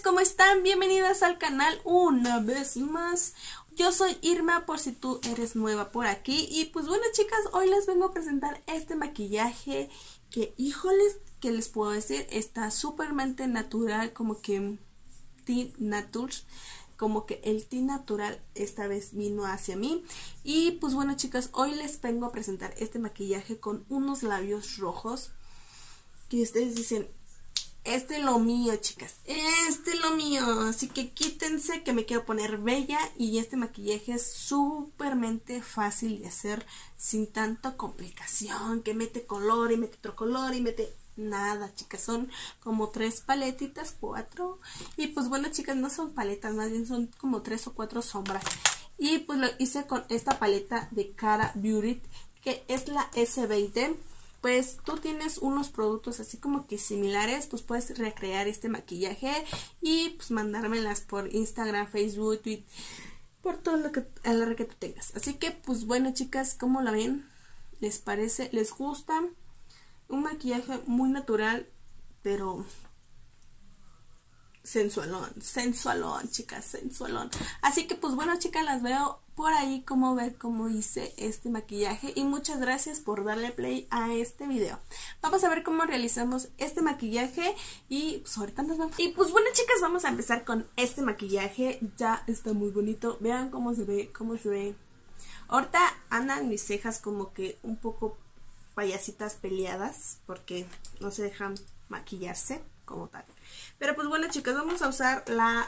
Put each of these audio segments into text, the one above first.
¿cómo están? Bienvenidas al canal una vez más. Yo soy Irma, por si tú eres nueva por aquí. Y pues bueno, chicas, hoy les vengo a presentar este maquillaje que, híjoles, ¿qué les puedo decir? Está súpermente natural, como que teen nature, como que el teen natural esta vez vino hacia mí. Y pues bueno, chicas, hoy les vengo a presentar este maquillaje con unos labios rojos que ustedes dicen: este es lo mío, chicas, este es lo mío, así que quítense que me quiero poner bella. Y este maquillaje es súpermente fácil de hacer, sin tanta complicación, que mete color y mete otro color y mete nada, chicas. Son como 3 paletitas, 4, y pues bueno, chicas, no son paletas, más bien son como 3 o 4 sombras. Y pues lo hice con esta paleta de Kara Beauty, que es la S20. Pues tú tienes unos productos así como que similares, pues puedes recrear este maquillaje y pues mandármelas por Instagram, Facebook, Twitter, por todo lo que a la red que tú tengas. Así que pues bueno, chicas, ¿cómo la ven? ¿Les parece? ¿Les gusta? Un maquillaje muy natural, pero sensualón, chicas, sensualón. Así que pues bueno, chicas, las veo por ahí como ver cómo hice este maquillaje. Y muchas gracias por darle play a este video. Vamos a ver cómo realizamos este maquillaje y pues ahorita nos vamos. Y pues bueno, chicas, vamos a empezar con este maquillaje. Ya está muy bonito. Vean cómo se ve, Ahorita andan mis cejas como que un poco payasitas peleadas, porque no se dejan maquillarse como tal. Pero pues bueno, chicas, vamos a usar la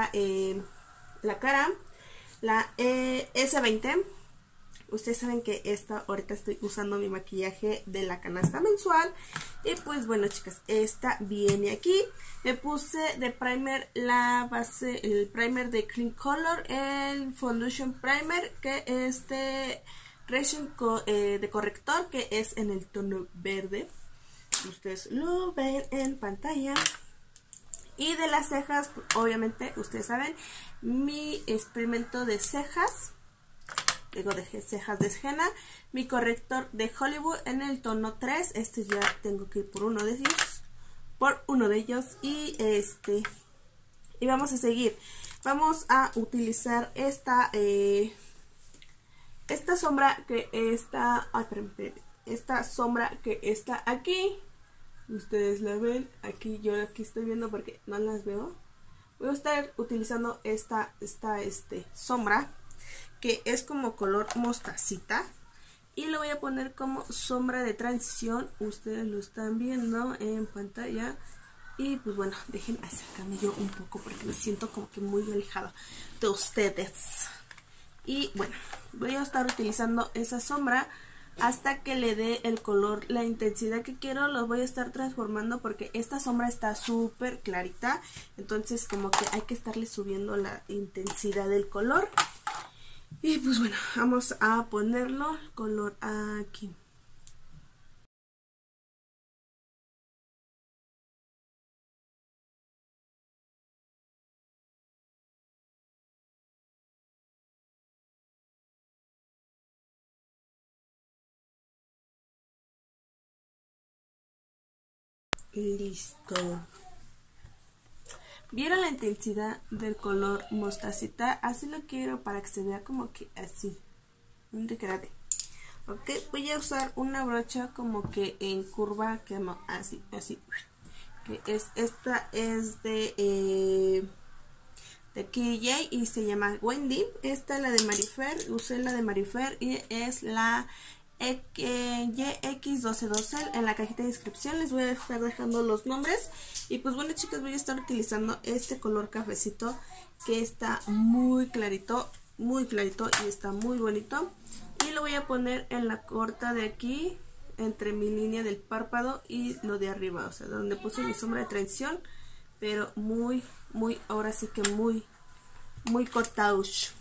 S20. Ustedes saben que ahorita estoy usando mi maquillaje de la canasta mensual. Y pues bueno, chicas, esta viene aquí. Me puse de primer la base, el primer de Cream Color, el Foundation Primer, que es de de corrector, que es en el tono verde. Ustedes lo ven en pantalla. Y de las cejas, obviamente, ustedes saben, mi experimento de cejas, digo de cejas de henna, mi corrector de Hollywood en el tono 3. Este ya tengo que ir por uno de ellos, y y vamos a seguir. Vamos a utilizar esta sombra que está, esta sombra que está aquí. Ustedes la ven aquí, yo aquí estoy viendo porque no las veo. Voy a estar utilizando esta sombra, que es como color mostacita, y lo voy a poner como sombra de transición. Ustedes lo están viendo en pantalla. Y pues bueno, dejen acercarme yo un poco porque me siento como que muy alejada de ustedes. Y bueno, voy a estar utilizando esa sombra hasta que le dé el color, la intensidad que quiero. Los voy a estar transformando porque esta sombra está súper clarita, entonces como que hay que estarle subiendo la intensidad del color. Y pues bueno, vamos a ponerlo el color aquí. Listo. ¿Vieron la intensidad del color mostacita? Así lo quiero para que se vea como que así, un degradé. Ok, voy a usar una brocha como que en curva, que así, que esta es de KJ y se llama Wendy. Esta es la de Marifer, usé la de Marifer y es la YX1212. En la cajita de descripción les voy a estar dejando los nombres. Y pues bueno, chicas, voy a estar utilizando este color cafecito, que está muy clarito y está muy bonito. Y lo voy a poner en la corta de aquí, entre mi línea del párpado y lo de arriba, o sea, donde puse mi sombra de transición, pero muy, ahora sí que muy cortauch.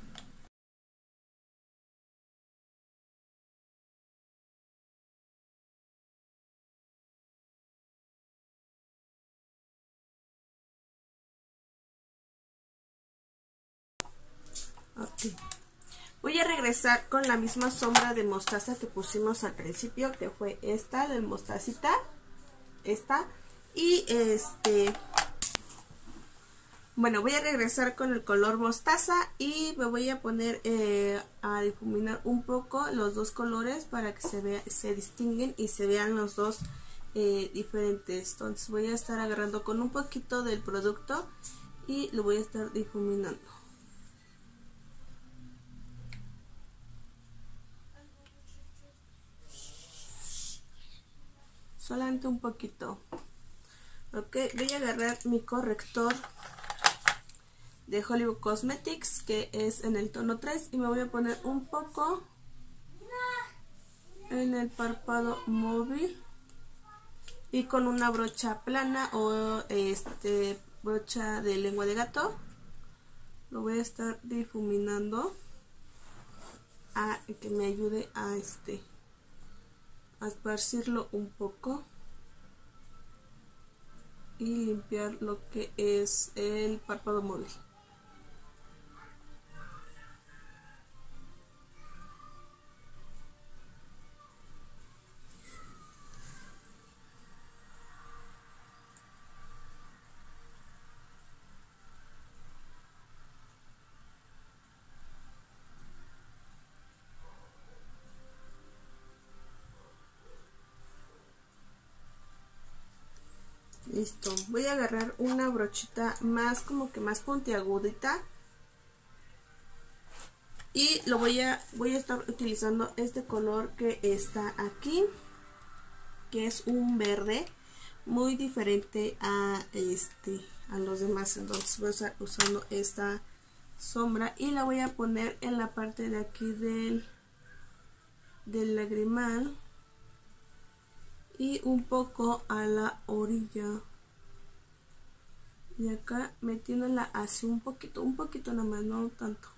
Okay. Voy a regresar con la misma sombra de mostaza que pusimos al principio, que fue esta del mostacita, esta, y Bueno, voy a regresar con el color mostaza y me voy a poner a difuminar un poco los dos colores para que se distinguen y se vean los dos diferentes. Entonces voy a estar agarrando con un poquito del producto y lo voy a estar difuminando. Solamente un poquito. Ok, voy a agarrar mi corrector de Hollywood Cosmetics, que es en el tono 3, y me voy a poner un poco en el párpado móvil y con una brocha plana o brocha de lengua de gato lo voy a estar difuminando a que me ayude a esparcirlo un poco y limpiar lo que es el párpado móvil. Listo, voy a agarrar una brochita más como que más puntiagudita y lo voy a estar utilizando este color que está aquí, que es un verde muy diferente a los demás. Entonces voy a estar usando esta sombra y la voy a poner en la parte de aquí del lagrimal y un poco a la orilla, y acá metiéndola hacia un poquito nada más, no tanto.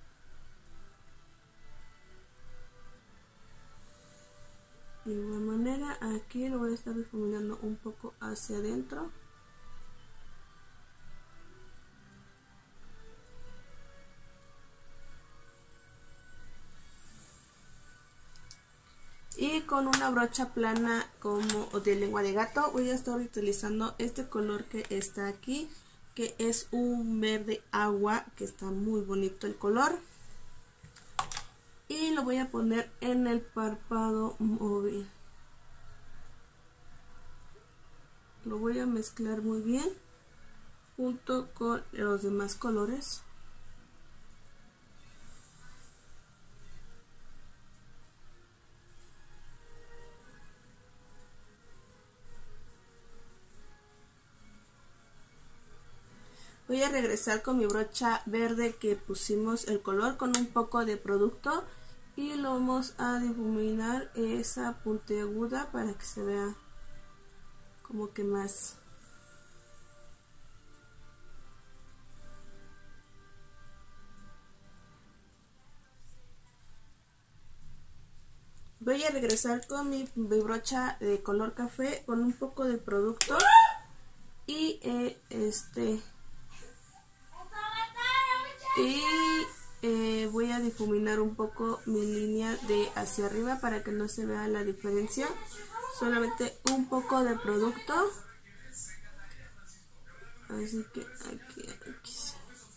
De igual manera aquí lo voy a estar difuminando un poco hacia adentro. Y con una brocha plana como de lengua de gato voy a estar utilizando este color que está aquí, que es un verde agua, que está muy bonito el color. Y lo voy a poner en el párpado móvil. Lo voy a mezclar muy bien junto con los demás colores. Voy a regresar con mi brocha verde que pusimos el color con un poco de producto y lo vamos a difuminar esa puntiaguda para que se vea como que más. Voy a regresar con mi brocha de color café con un poco de producto y voy a difuminar un poco mi línea de hacia arriba para que no se vea la diferencia. Solamente un poco de producto, así que aquí sí.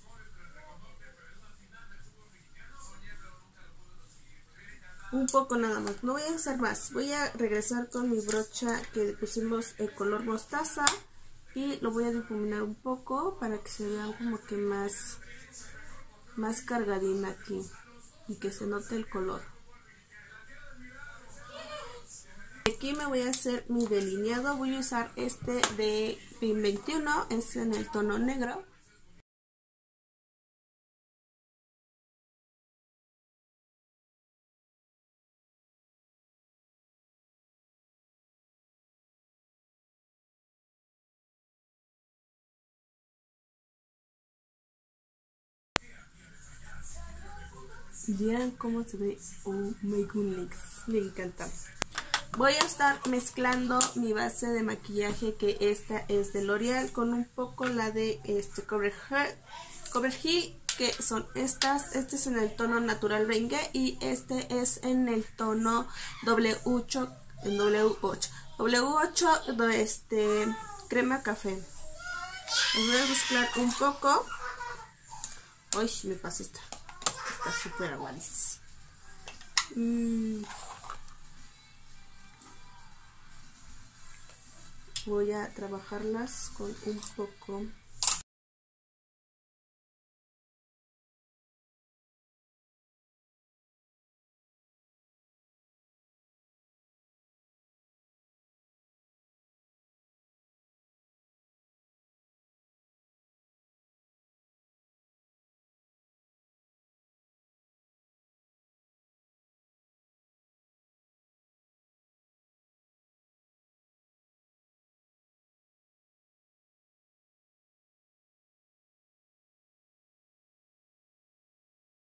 Un poco nada más, no voy a hacer más. Voy a regresar con mi brocha que pusimos el color mostaza y lo voy a difuminar un poco para que se vea como que más cargadina aquí y que se note el color. Aquí me voy a hacer mi delineado. Voy a usar este de PIN 21, es en el tono negro. Vieran cómo se ve. Oh my goodness, me encanta. Voy a estar mezclando mi base de maquillaje, que esta es de L'Oreal, con un poco la de Cover Heal, que son estas. Este es en el tono Natural Bengue y este es en el tono W8 crema café. Las voy a mezclar un poco. Uy, me pasé esta. Está súper aguadísima. Voy a trabajarlas con un poco